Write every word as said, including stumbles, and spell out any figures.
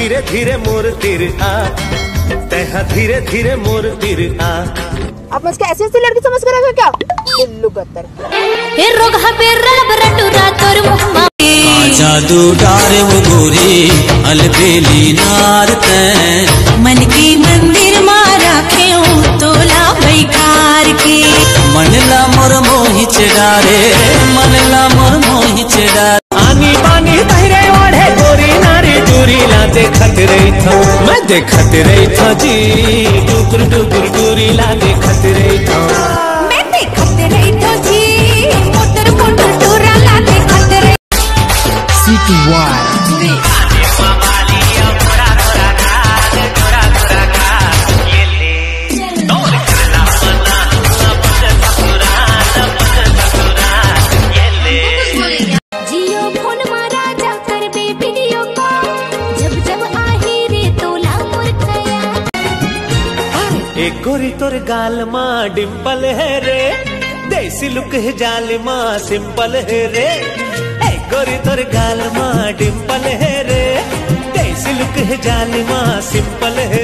धीरे धीरे मोर तीर आ, तेहा धीरे धीरे मोर तीर आ। आप मुझको ऐसी ऐसी लड़की समझ कर रखे क्या? दिल्लू गत्तर हे रोग हबे रब रटुरा तोर मुहम्मा जादू डारे वो गोरी अलबेली नारते मन की मंदिर मारा खेऊ तोला बैकार के मनला मोर मोहि चडारे मनला मोर मोहि चडारे आनी बानी तहरे ओढ़े गोरी नारी दूरी ला देखत रही था मैं देखत रही था जी डुकुर डुकुर दूरी ला देखत रही था मैं देखत रही तो जी मोटर मोटर टूरा ला देखत रही सिटी वाई एक गोरी तोर गाल माँ डिम्पल है रे, देसी लुक है जाल माँ सिंपल है रे। एक गोरी तोर गाल माँ डिम्पल है रे, देसी लुक है जाल माँ सिंपल है